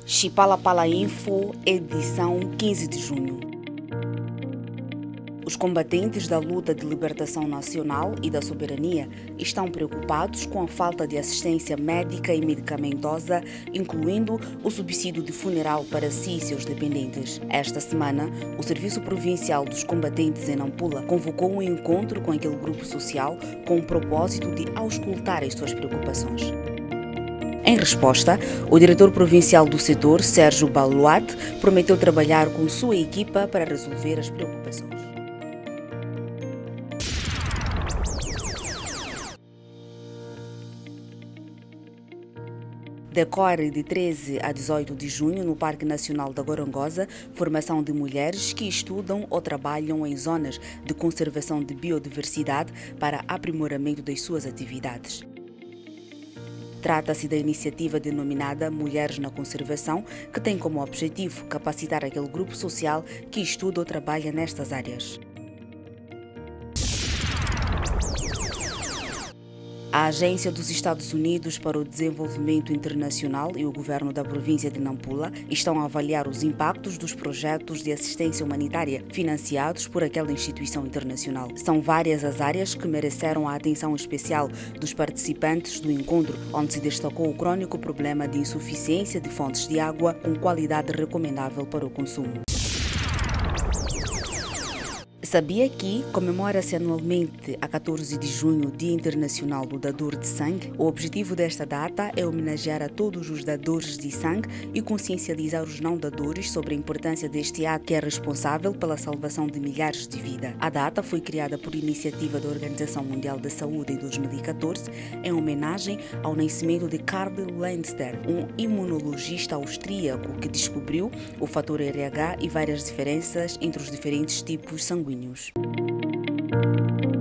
Chipalapala Info, edição 15 de junho. Os combatentes da luta de libertação nacional e da soberania estão preocupados com a falta de assistência médica e medicamentosa, incluindo o subsídio de funeral para si e seus dependentes. Esta semana, o Serviço Provincial dos Combatentes em Nampula convocou um encontro com aquele grupo social com o propósito de auscultar as suas preocupações. Em resposta, o diretor provincial do setor, Sérgio Baluat, prometeu trabalhar com sua equipa para resolver as preocupações. Decorre de 13 a 18 de junho no Parque Nacional da Gorongosa formação de mulheres que estudam ou trabalham em zonas de conservação de biodiversidade para aprimoramento das suas atividades. Trata-se da iniciativa denominada Mulheres na Conservação, que tem como objetivo capacitar aquele grupo social que estuda ou trabalha nestas áreas. A Agência dos Estados Unidos para o Desenvolvimento Internacional e o governo da província de Nampula estão a avaliar os impactos dos projetos de assistência humanitária financiados por aquela instituição internacional. São várias as áreas que mereceram a atenção especial dos participantes do encontro, onde se destacou o crônico problema de insuficiência de fontes de água com qualidade recomendável para o consumo. Sabia que comemora-se anualmente a 14 de junho o Dia Internacional do Dador de Sangue? O objetivo desta data é homenagear a todos os dadores de sangue e consciencializar os não dadores sobre a importância deste ato que é responsável pela salvação de milhares de vidas. A data foi criada por iniciativa da Organização Mundial da Saúde em 2014 em homenagem ao nascimento de Karl Landster, um imunologista austríaco que descobriu o fator RH e várias diferenças entre os diferentes tipos sanguíneos.